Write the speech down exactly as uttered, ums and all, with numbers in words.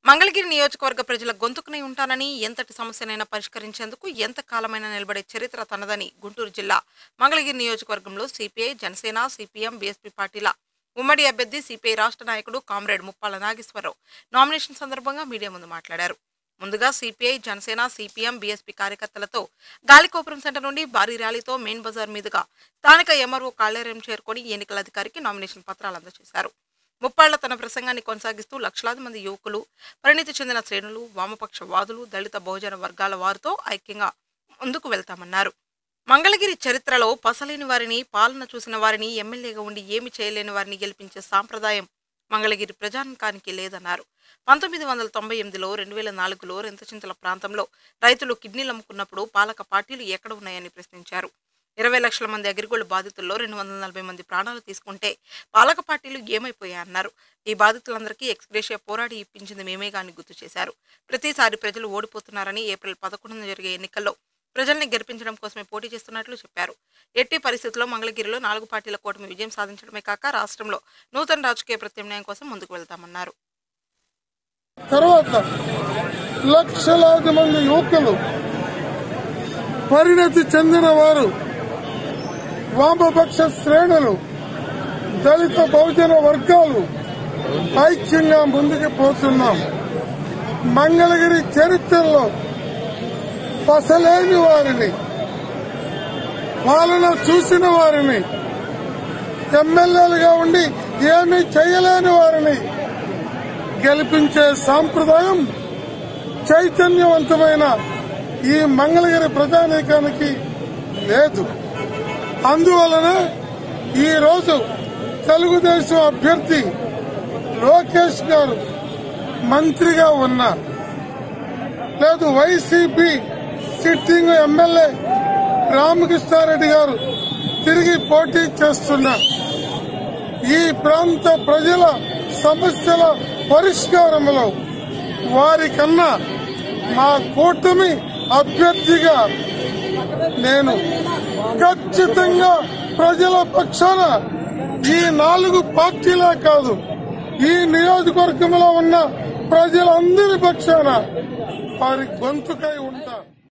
మంగళగిరి నియోజకవర్గ ప్రజల గొంతుకునే ఉంటానని, ఎంతటి సమస్యనైనా పరిష్కరించేందుకు ఎంత కాలమైనా నిలబడే చరిత్ర తనదని గుంటూరు జిల్లా మంగళగిరి నియోజకవర్గంలో సిపిఐ, జనసేన, సిపిఎం, బీఎస్పీ పార్టీల ఉమ్మడి అభ్యర్థి సిపిఐ రాష్ట్ర నాయకుడు కామ్రేడ్ ముప్పాల నాగేశ్వరరావు నామినేషన్ సందర్భంగా మీడియా ముందు మాట్లాడారు. ముందుగా సిపిఐ, జనసేన, సిపిఎం, బీఎస్పీ కార్యకర్తలతో గాలికోపురం సెంటర్ నుండి భారీ ర్యాలీతో మెయిన్ బజార్ మీదుగా స్థానిక ఎంఆర్ఓ కార్యాలయం చేరుకొని ఎన్నికల అధికారికి నామినేషన్ పత్రాలు అందజేశారు. ముప్పాళ్ల తన ప్రసంగాన్ని కొనసాగిస్తూ లక్షలాది మంది యువకులు, పరిణితి చెందిన శ్రేణులు, వామపక్ష వాదులు, దళిత బహుజన వర్గాల వారితో ఐక్యంగా ముందుకు వెళ్తామన్నారు. మంగళగిరి చరిత్రలో పసలేని వారిని, పాలన చూసిన వారిని, ఎమ్మెల్యేగా ఉండి ఏమి చేయలేని వారిని గెలిపించే సాంప్రదాయం మంగళగిరి ప్రజానికానికి లేదన్నారు. పంతొమ్మిది వందల తొంభై ఎనిమిదిలో రెండు వేల నాలుగులో రెంతచింతల ప్రాంతంలో రైతులు కిడ్నీలు అమ్ముకున్నప్పుడు పాలక పార్టీలు ఎక్కడ ఉన్నాయని ప్రశ్నించారు. ఇరవై లక్షల మంది అగ్రిగోల్డ్ బాధితుల్లో రెండు వందల నలభై మంది ప్రాణాలు తీసుకుంటే పాలక పార్టీలు ఏమైపోయాయన్నారు. ఈ బాధితులందరికీ ఎక్స్గ్రేషియా పోరాడి ఇప్పించింది మేమే గాని గుర్తు చేశారు. ప్రతిసారి ప్రజలు ఓడిపోతున్నారని, ఏప్రిల్ పదకొండున జరిగే ఎన్నికల్లో ప్రజల్ని గెలిపించడం కోసమే పోటీ చేస్తున్నట్లు చెప్పారు. ఎట్టి పరిస్థితుల్లో మంగళగిరిలో నాలుగు పార్టీల కూటమి విజయం సాధించడమే కాక రాష్ట్రంలో నూతన రాజకీయ ప్రత్యామ్నాయం కోసం ముందుకు వెళ్తామన్నారు. తర్వాత లక్షలాది మంది యువకులు, పరిణతి చెందిన వారు, వామపక్ష శ్రేణులు, దళిత బహుజన వర్గాలు ఐక్యంగా ముందుకు పోతున్నాం. మంగళగిరి చరిత్రలో పసలేని వారిని, పాలన చూసిన వారిని, ఎమ్మెల్యేలుగా ఉండి ఏమీ చేయలేని వారిని గెలిపించే సాంప్రదాయం చైతన్యవంతమైన ఈ మంగళగిరి ప్రజానీకానికి లేదు. అందువలన ఈ రోజు తెలుగుదేశం అభ్యర్థి లోకేష్ గారు మంత్రిగా ఉన్నారు, లేదు వైసీపీ సిట్టింగ్ ఎమ్మెల్యే రామకృష్ణారెడ్డి గారు తిరిగి పోటీ చేస్తున్నారు. ఈ ప్రాంత ప్రజల సమస్యల పరిష్కారంలో వారికన్నా మా కూటమి అభ్యర్థిగా నేను ఖచ్చితంగా ప్రజల పక్షాన, ఈ నాలుగు పార్టీలే కాదు, ఈ నియోజకవర్గంలో ఉన్న ప్రజలందరి పక్షాన వారి గొంతుకై ఉంటా.